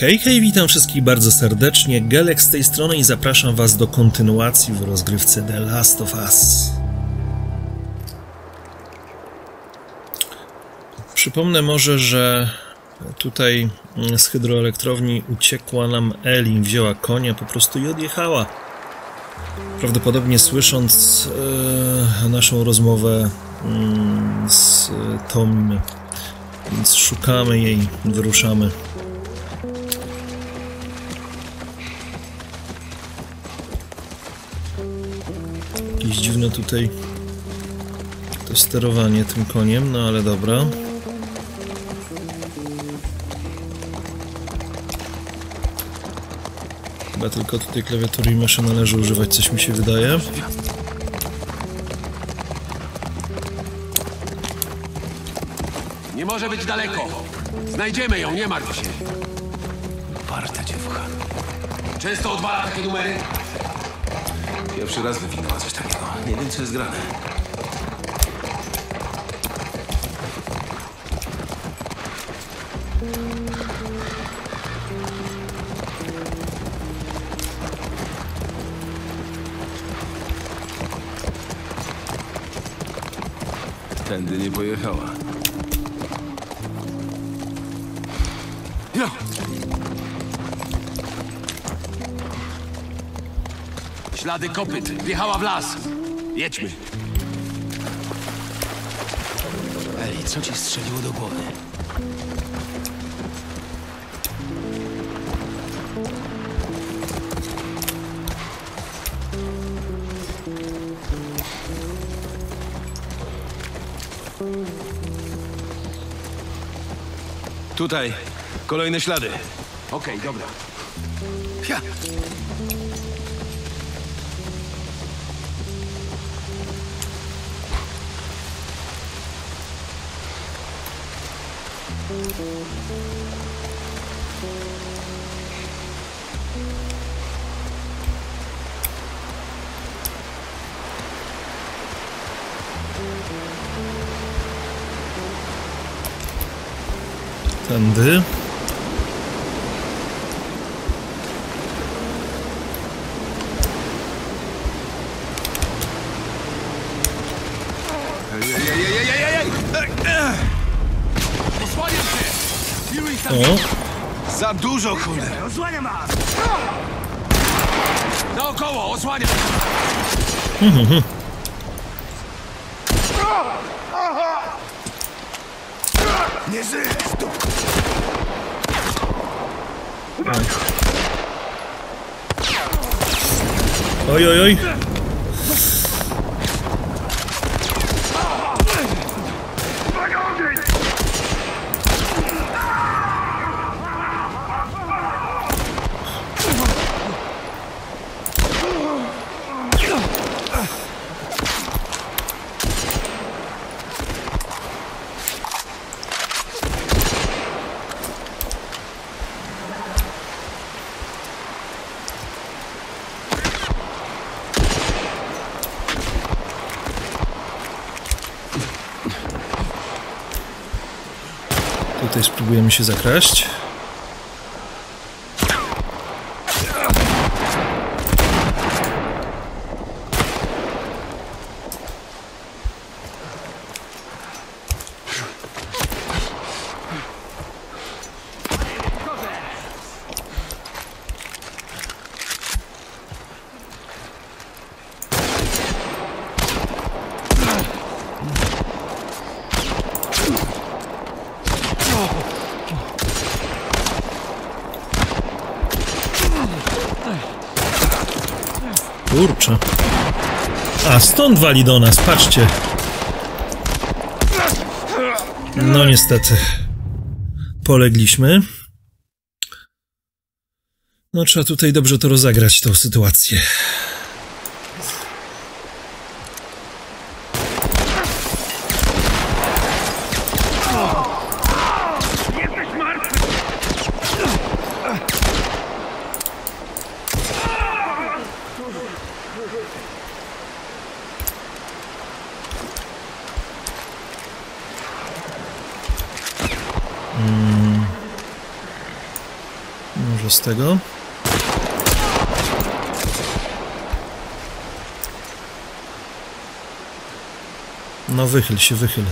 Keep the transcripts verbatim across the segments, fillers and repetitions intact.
Hej, hej, witam wszystkich bardzo serdecznie, Gelek z tej strony i zapraszam was do kontynuacji w rozgrywce The Last of Us. Przypomnę może, że tutaj z hydroelektrowni uciekła nam Eli, wzięła konia po prostu i odjechała. Prawdopodobnie słysząc e, naszą rozmowę e, z Tommy, więc szukamy jej, wyruszamy. Jakieś dziwne tutaj to sterowanie tym koniem, no ale dobra. Chyba tylko tutaj klawiatury i myszy należy używać, coś mi się wydaje. Nie może być daleko. Znajdziemy ją, nie martw się. Uparta dziewucha. Często odwala takie numery? Pierwszy raz wywinęła coś takiego. Nie wiem, co jest grane. Tędy nie pojechała. No. Ślady kopyt. Wjechała w las. Jedźmy. Ej, co ci strzeliło do głowy? Tutaj. Kolejne ślady. Okej, okay, dobra. Ja. Tędy. Osłaniam się! Piłuj tam! O! Za dużo, cholera! Osłaniam was! Naokoło, osłaniam! Nie żyj! Oj, oj, oj! Tutaj spróbujemy się zakraść. Kurczę. A, stąd wali do nas, patrzcie. No niestety. Polegliśmy. No trzeba tutaj dobrze to rozegrać, tą sytuację. Dużo z tego. No wychyl się, wychyl.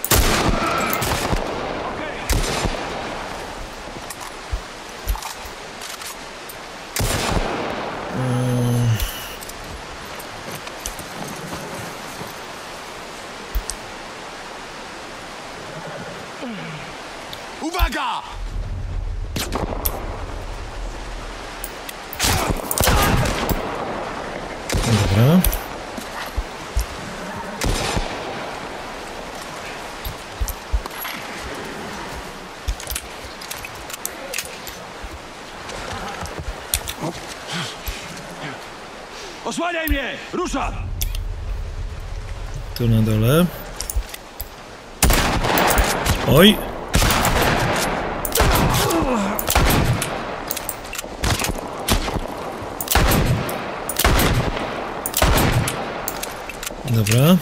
Uwaga! Dobra. Osłaniaj mnie! Ruszam! Tu na dole. Oj! Dobra.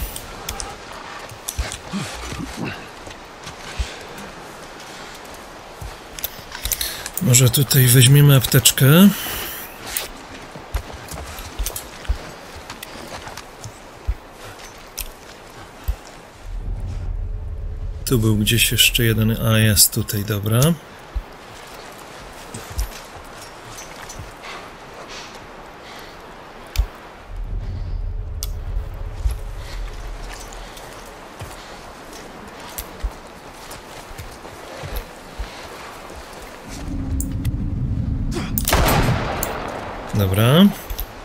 Może tutaj weźmiemy apteczkę. Tu był gdzieś jeszcze jeden, a jest tutaj, dobra. Dobra.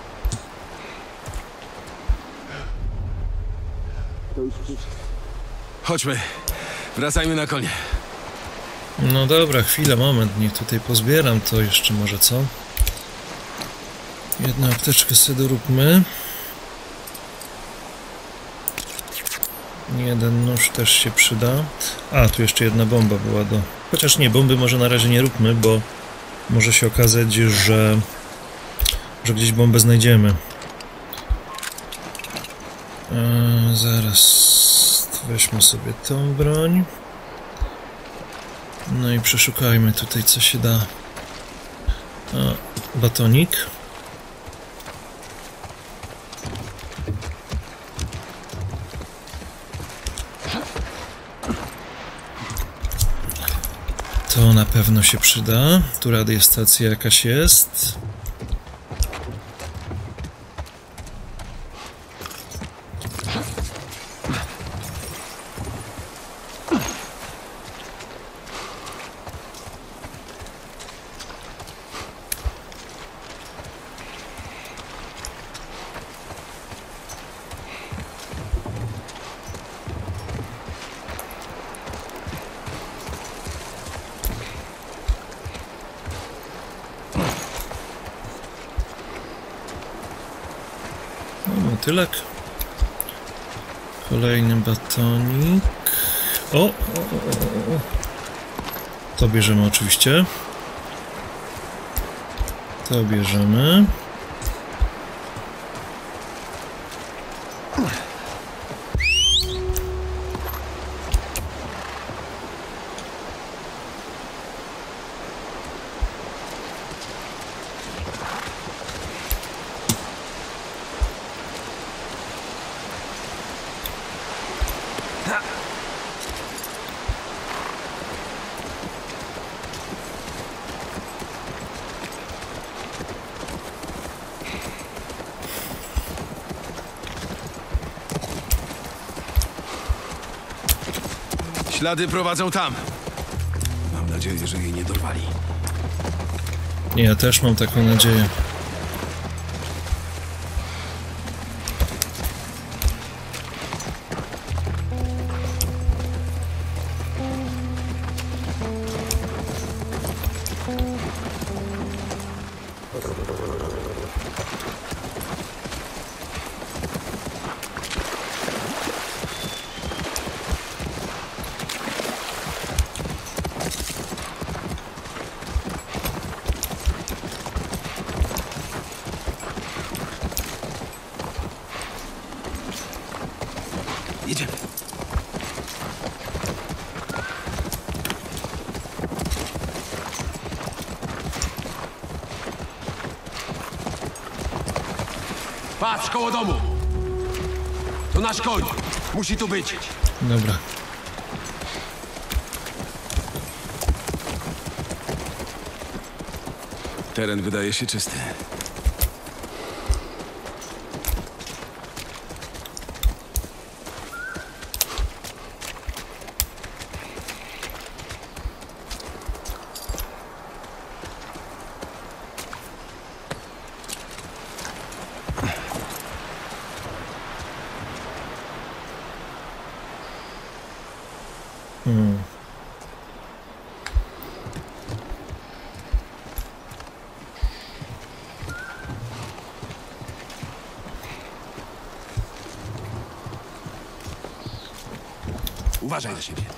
Chodźmy. Wracajmy na konie. No dobra, chwilę, moment, niech tutaj pozbieram to jeszcze może, co? Jedną apteczkę sobie doróbmy. Jeden nóż też się przyda. A, tu jeszcze jedna bomba była do... Chociaż nie, bomby może na razie nie róbmy, bo może się okazać, że... że gdzieś bombę znajdziemy. Eee, zaraz... Weźmy sobie tą broń. No i przeszukajmy tutaj, co się da. A, batonik. To na pewno się przyda. Tu radiostacja jakaś jest. Motylek. Kolejny batonik. O, o, o, o. To bierzemy oczywiście. To bierzemy. Ślady prowadzą tam. Mam nadzieję, że jej nie dorwali. Nie, ja też mam taką nadzieję. Patrz, koło domu! To nasz koń. Musi tu być. Dobra. Teren wydaje się czysty. Hmm. Uważaj na siebie.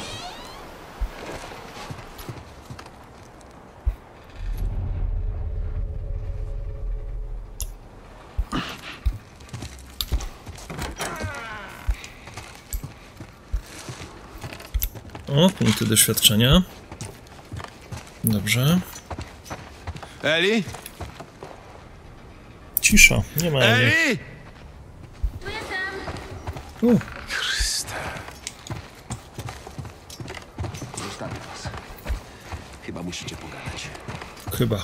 O, punkty doświadczenia. Dobrze. Eli? Cisza, nie ma Eli. Eli! U, Chryste. Zostawię was. Chyba musicie pogadać. chyba.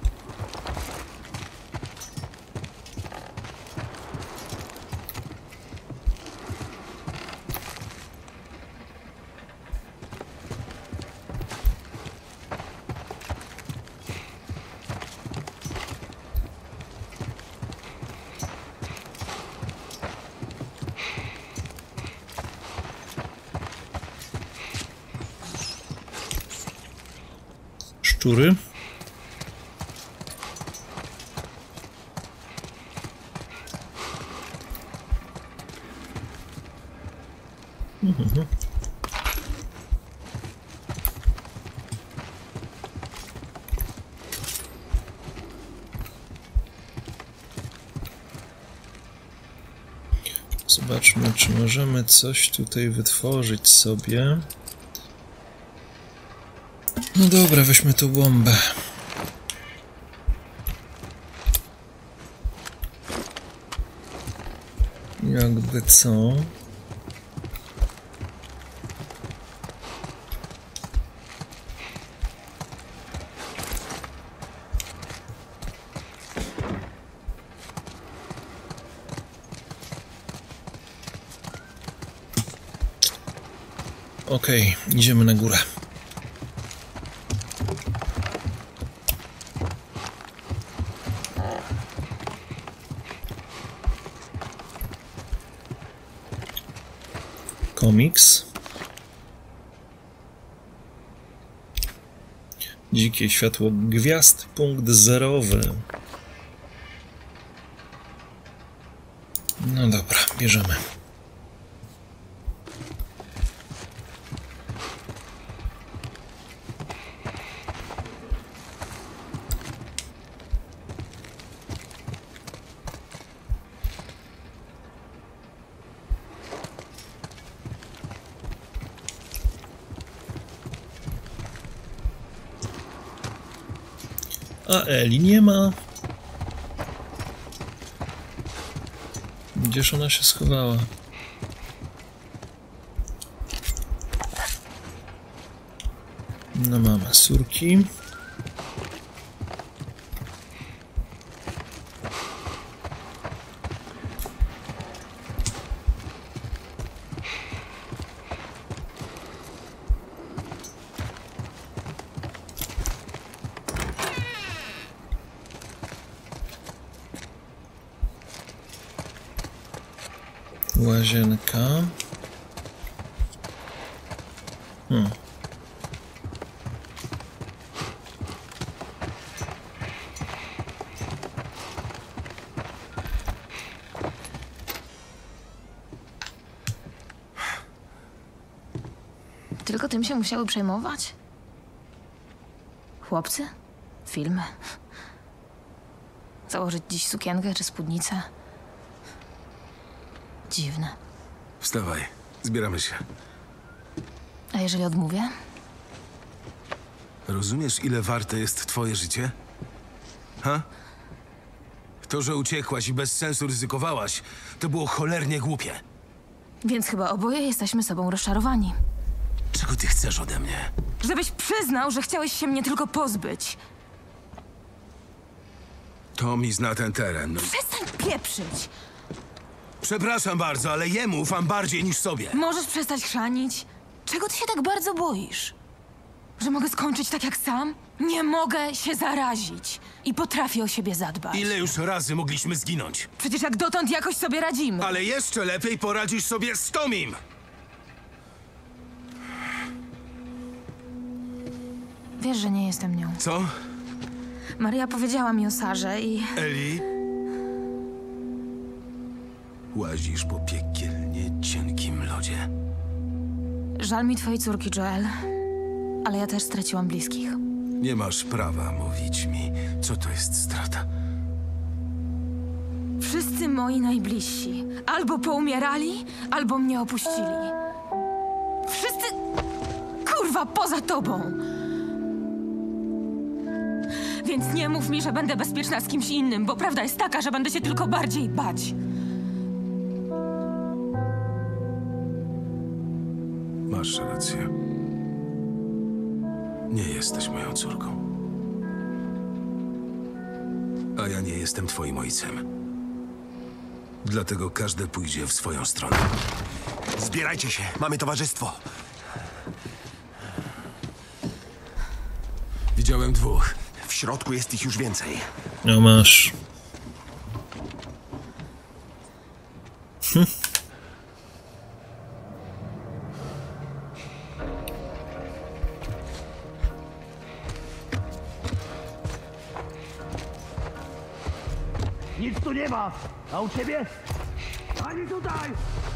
Szczury. Mhm. Zobaczmy, czy możemy coś tutaj wytworzyć sobie. No dobra, weźmy tą bombę. Jakby co? Okej, idziemy na górę. Komiks. Dzikie światło gwiazd, punkt zerowy. No dobra, bierzemy. A Eli nie ma. Gdzież ona się schowała? No mamy surki. Łazienka. Hmm. Tylko tym się musiały przejmować? Chłopcy? Filmy? Założyć dziś sukienkę czy spódnicę? Dziwne. Wstawaj, zbieramy się. A jeżeli odmówię? Rozumiesz, ile warte jest twoje życie? Ha? To, że uciekłaś i bez sensu ryzykowałaś, to było cholernie głupie. Więc chyba oboje jesteśmy sobą rozczarowani. Czego ty chcesz ode mnie? Żebyś przyznał, że chciałeś się mnie tylko pozbyć. Tommy zna ten teren. No. Przestań pieprzyć! Przepraszam bardzo, ale jemu ufam bardziej niż sobie. Możesz przestać chrzanić? Czego ty się tak bardzo boisz? Że mogę skończyć tak jak sam? Nie mogę się zarazić i potrafię o siebie zadbać. Ile już razy mogliśmy zginąć? Przecież jak dotąd jakoś sobie radzimy. Ale jeszcze lepiej poradzisz sobie z Tomim! Wiesz, że nie jestem nią. Co? Maria powiedziała mi o Sarze i... Eli? Łazisz po piekielnie cienkim lodzie. Żal mi twojej córki, Joel. Ale ja też straciłam bliskich. Nie masz prawa mówić mi, co to jest strata. Wszyscy moi najbliżsi albo poumierali, albo mnie opuścili. Wszyscy... Kurwa, poza tobą! Więc nie mów mi, że będę bezpieczna z kimś innym, bo prawda jest taka, że będę się tylko bardziej bać. Masz rację. Nie jesteś moją córką. A ja nie jestem twoim ojcem. Dlatego każdy pójdzie w swoją stronę. Zbierajcie się, mamy towarzystwo. Widziałem dwóch. W środku jest ich już więcej. No masz. Hm. Nic tu nie ma! A u ciebie? Ani tutaj!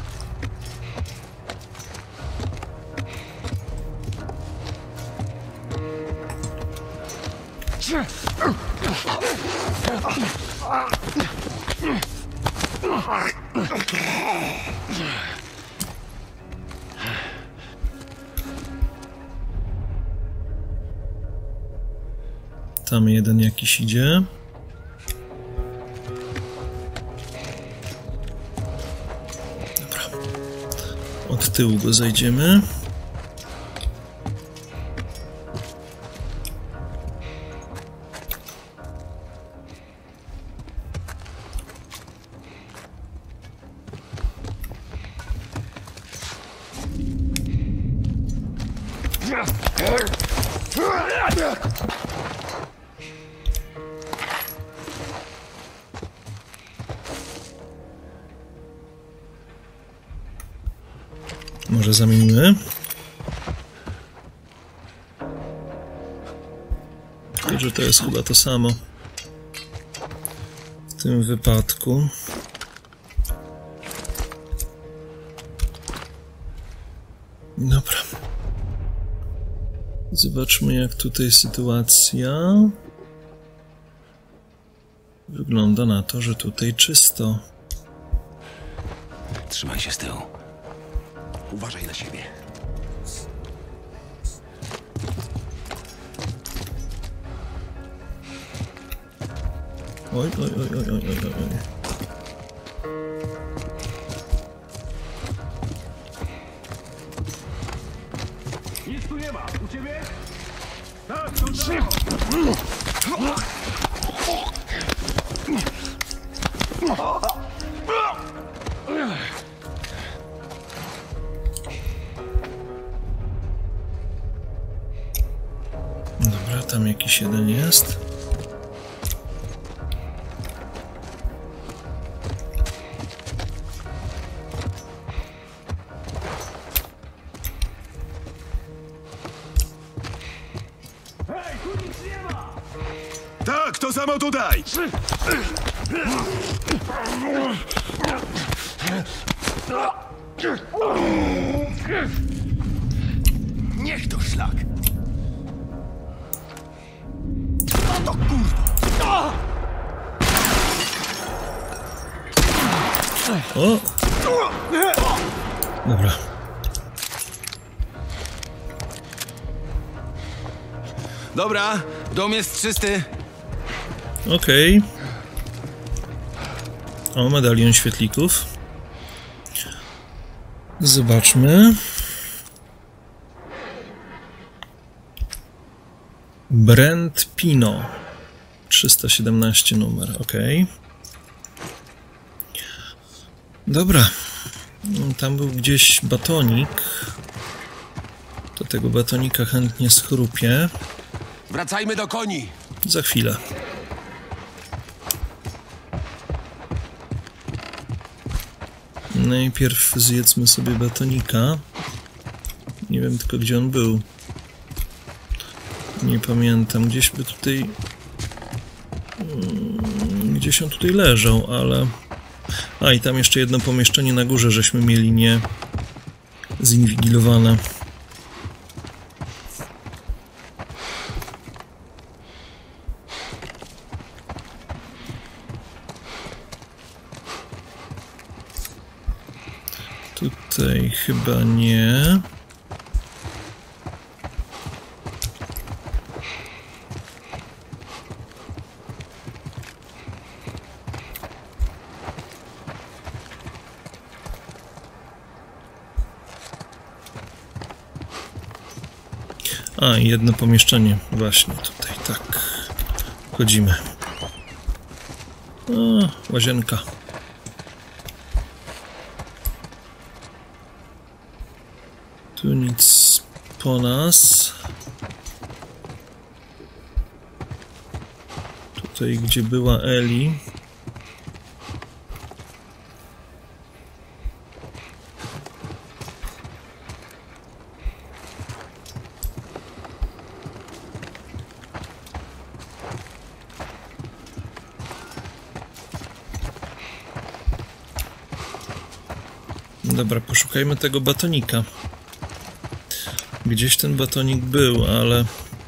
Tam jeden jakiś idzie. Dobra. Od tyłu go zajdziemy. Może zamienimy? Tylko, że to jest chyba to samo. W tym wypadku. Dobra. Zobaczmy, jak tutaj sytuacja. Wygląda na to, że tutaj czysto. Trzymaj się z tyłu. Uważaj na siebie. Oj, oj, oj, oj, oj, oj, oj. Nic tu nie ma! U ciebie? Tak, tutaj! Dobra, tam jakiś jeden jest. Hej, tu nic nie ma! Tak, to samo tutaj! Niech to szlak! No to kurwa! O! Dobra. Dobra, dom jest czysty. Okej. O, medalion świetlików. Zobaczmy. Brent Pino. trzysta siedemnaście numer, ok. Dobra. Tam był gdzieś batonik. Do tego batonika chętnie schrupię. Wracajmy do koni! Za chwilę. Najpierw zjedzmy sobie batonika. Nie wiem tylko, gdzie on był. Nie pamiętam. Gdzieś by tutaj... Gdzieś on tutaj leżał, ale... A, i tam jeszcze jedno pomieszczenie na górze, żeśmy mieli nie... zinwigilowane. Tutaj chyba nie. A, i jedno pomieszczenie właśnie tutaj, tak. Wchodzimy. O, łazienka. Tu nic po nas. Tutaj, gdzie była Eli. Dobra, poszukajmy tego batonika. Gdzieś ten batonik był, ale...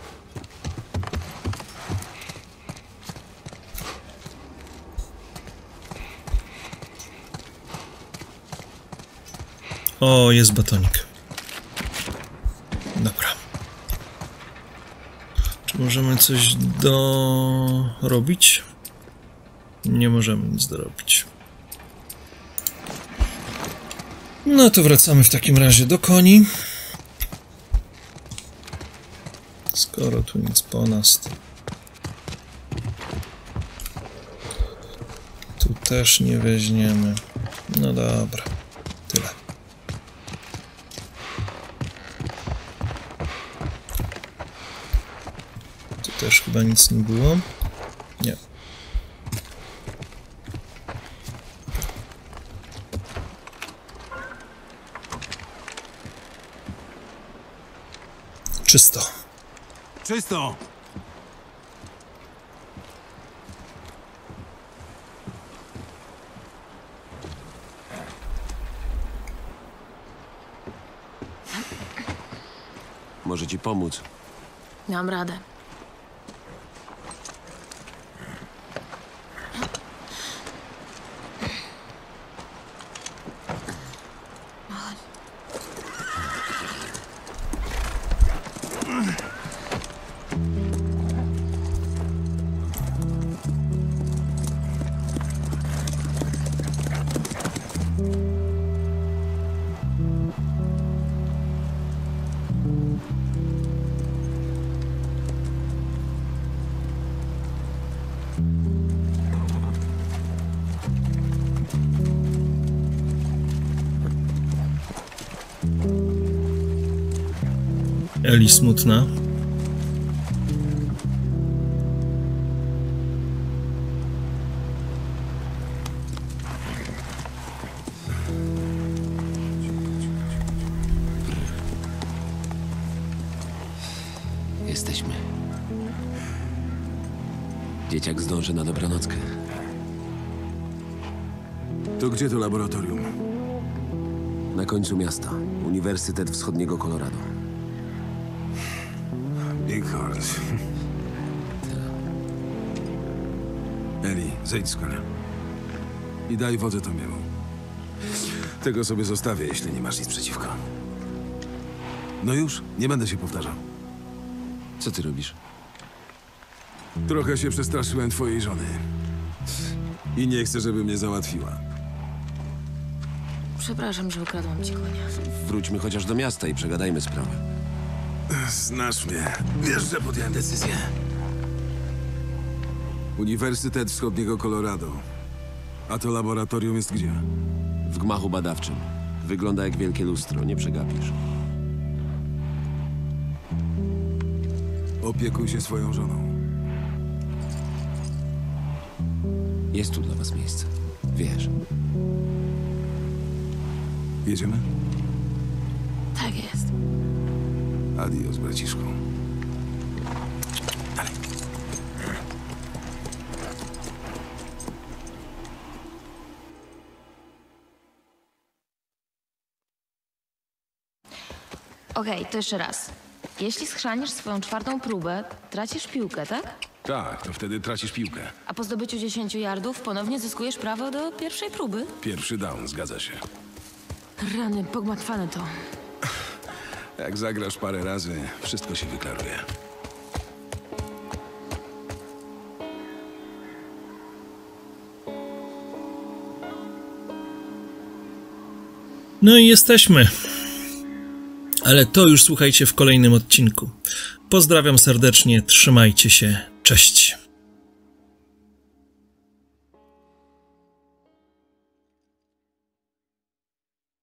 O, jest batonik. Dobra. Czy możemy coś dorobić? Nie możemy nic dorobić. No to wracamy w takim razie do koni. Skoro tu nic po nas, to... Tu też nie weźmiemy. No dobra, tyle. Tu też chyba nic nie było. Nie. Czysto. Czysto! Może ci pomóc. Dam radę. Eli smutna. Jesteśmy. Dzieciak zdąży na dobranockę. To gdzie to laboratorium? Na końcu miasta. Uniwersytet Wschodniego Colorado. Bighorn. Eli, zejdź z konia. I daj wodę Tomiemu. Tego sobie zostawię, jeśli nie masz nic przeciwko. No już, nie będę się powtarzał. Co ty robisz? Trochę się przestraszyłem twojej żony. I nie chcę, żeby mnie załatwiła. Przepraszam, że ukradłam ci konia. Wróćmy chociaż do miasta i przegadajmy sprawę. Znasz mnie. Wiesz, że podjąłem decyzję. Uniwersytet Wschodniego Colorado. A to laboratorium jest gdzie? W gmachu badawczym. Wygląda jak wielkie lustro, nie przegapisz. Opiekuj się swoją żoną. Jest tu dla was miejsce. Wiesz. Jedziemy? Tak jest. Adios, braciszku. Okej, to jeszcze raz. Jeśli schrzanisz swoją czwartą próbę, tracisz piłkę, tak? Tak, to wtedy tracisz piłkę. A po zdobyciu dziesięciu yardów ponownie zyskujesz prawo do pierwszej próby? Pierwszy down, zgadza się. Rany, pogmatwane to. Jak zagrasz parę razy, wszystko się wyklaruje. No i jesteśmy. Ale to już słuchajcie w kolejnym odcinku. Pozdrawiam serdecznie, trzymajcie się, cześć.